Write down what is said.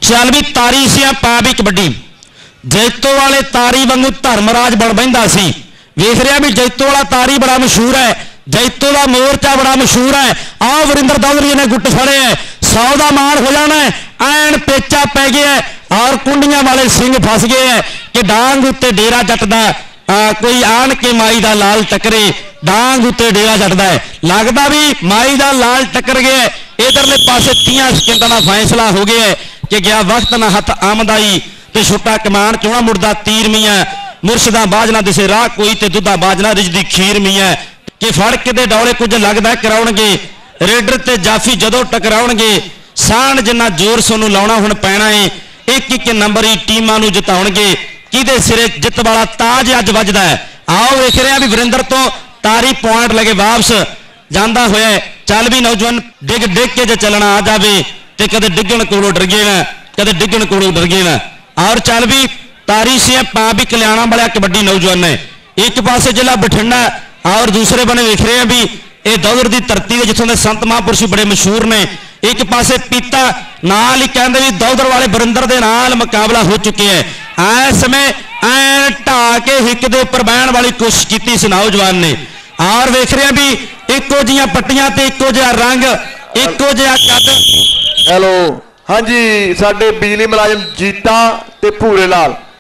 चल भी तारी सिया पा भी कबड्डी जैतो वाले तारी वांगू धर्मराज बन बहिंदा सी। वेख रहा भी जैतो वाला तारी बड़ा मशहूर है, जैतो का मोर्चा बड़ा मशहूर है। आओ वरिंदर दौलरी ने गुट फड़े है, 100 का मान हो जाना है। ऐन पेचा पै गया है और कुंडियां वाले सिंह फस गए है कि डांग उत्ते डेरा जट दा कोई आन के माई दा लाल टकरे। डांग उत्ते डेरा जटदा है, लगता भी माई दा लाल टकर गया। इधरले पासे 30 सेकंडां दा फैसला हो गया है कि गया वक्त ना हथ आमदाई ते छुट्टा कमान चोणा मुड़दा तीर मियाँ। मुर्शदा बाजना दिसे राह कोई ते दुधा बाजना रिजदी खीर मियाँ। कि फड़ के दे डौले कुछ लगदा कराउणगे रेडर ते जाफी जदों टकराउणगे। साण जिन्ना जोर सोनू लाउणा हुण पैना है। एक एक नंबर ही टीमां नू जिताउणगे। किहदे सिरे जित वाला ताज अज वजदा है। आओ वेख रहे भी वरिंदर तो तारी पॉइंट लगे वापस जांदा होया। चल भी नौजवान डिग डिग के जे चलना आ जावे ते कदे डिगण कोलों डर गए ना, कदे डिगण कोलों डर गए ना। और चल भी तारी से पा भी कल्याणा वाला कबड्डी नौजवान है। एक पासे जिला बठिंडा और दूसरे बने वेख रहे हैं भी ये दौर की धरती है जिथों के संत महापुरुष बड़े मशहूर ने। एक पासे पीता नाल ही कहते भी दौदर वाले वरिंदर के नाल मुकाबला हो चुके हैं। इस समय ऐ ढा के हिक दे उपर बहन वाली कोशिश की इस नौजवान ने। और वेख रहे हैं भी इको जिहियां पट्टियां ते इको जिहा रंग इको जिहा कद। हेलो हाँ जी, साडे बिजली मुलाजम जीता ते भूरे लाल